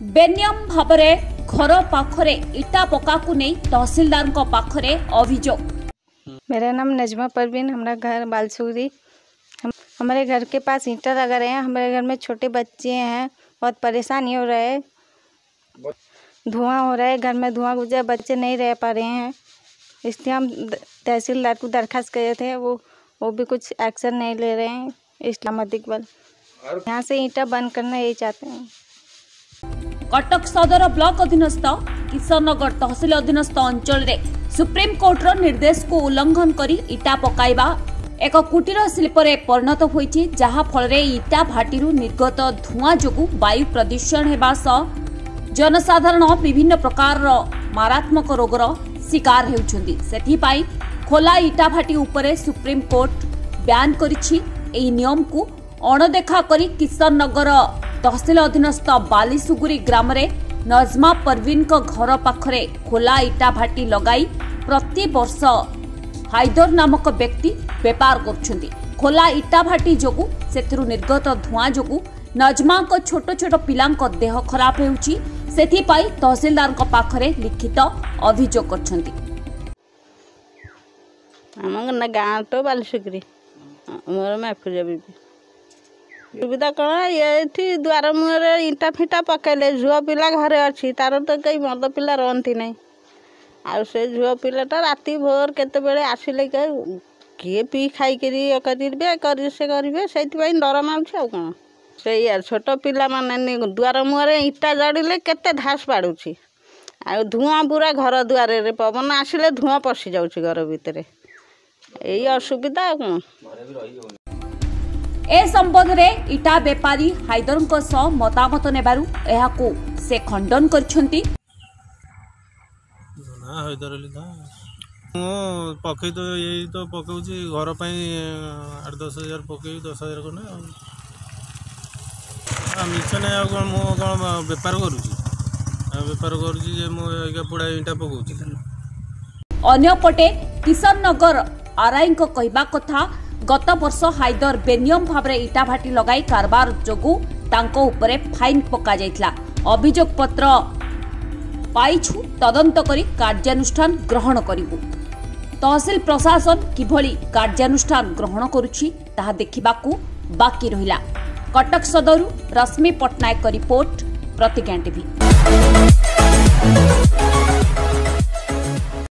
बेनियम भावरे घर पाखरे इटा पक्का को नहीं तहसीलदार पाखरे अभियोग। मेरा नाम नजमा परवीन, हमारा घर बालसूरी। हमारे घर के पास ईंटा लगा रहे हैं। हमारे घर में छोटे बच्चे हैं, बहुत परेशानी हो रहा है, धुआं हो रहा है, घर में धुआं गुजर, बच्चे नहीं रह पा रहे हैं। इसलिए हम तहसीलदार को दरखास्त करे थे, वो भी कुछ एक्शन नहीं ले रहे हैं। इस्लामाबाद इकबाल यहाँ से ईंटा बंद करना यही चाहते हैं। कटक सदर ब्लॉक अधीनस्थ किशननगर तहसील अधीनस्थ अंचल रे सुप्रीम कोर्टर निर्देश को उल्लंघन करी इटा पकाइबा एक कुटीर शिल्प परिणत होइछि, जहा फल रे इटा भाटीरू निर्गत धुआं जोगु वायु प्रदूषण हेबा सह जनसाधारण विभिन्न प्रकार मारात्मक रोगर शिकार हेउछन्ति। सेथिपाई खोला इटा भाटी उपरे सुप्रीम कोर्ट ब्यान करिछि। एही नियम को अणदेखा करी किशननगर तहसील अधीनस्थ बालीसुगुरी ग्राम रे नजमा परवीन को घर पाखरे खोला इटा भाटी लगाई प्रति वर्ष हाइदर नामक व्यक्ति बेपार करुछन्ति। खोला इटा भाटी जोगु सेथिरु निर्गत धुआं जोगु नजमा को छोट छोट पिलांक देह खराब हेउछि। सेथिपाई तहसीलदार को पाखरे लिखित अभियोग करछन्ति। आम गाँ तो बालीसुगुरी मोर माफुजा बीबी सुविधा कौन ये द्वार मुहर ईटा फिटा पकड़े झुआ पिला घरे अच्छी तार तो कई मद पिला रही ना आ से झुआ पिलाटा राति भोर केते आसिले किए पी खाई करेंगे से करेंगे से डर मार्च आ कौन से छोट पिला माने द्वार मुहर ईटा जड़िले केते धास पाड़ुची आ धुआं पूरा घर दुआर पवन आसिले धुआं पशि जाऊँ घर भितर यही असुविधा कौन। ए संबंध में इटा बेपारी हाइदर मतामत नेबारु एहाकु से खंडन करछन्ति। पकई तो यही तो पकाउछि घर पर 8-10 हजार पकई 10,000 को ना मिछ ना कौन बेपार करुछि जे मो पुड़ा ईटा पकाउछि। अन्यपटे किशननगर आरआई को कहबा कथा गत वर्ष हाइदर बेनियम भाव इटा भाटी लगाई कारबार जोगु तांको उपरे फाइन पका जाइतला। अभियोग पत्र पाइछु, तदंत करी कार्यानुष्ठान ग्रहण करिबु। तहसील प्रशासन किभली कार्यानुष्ठान ग्रहण करुछि ताहा देखिबाकू बाकी रहिला। कटक सदरु रश्मि पटनायक रिपोर्ट, प्रतिज्ञा टीवी।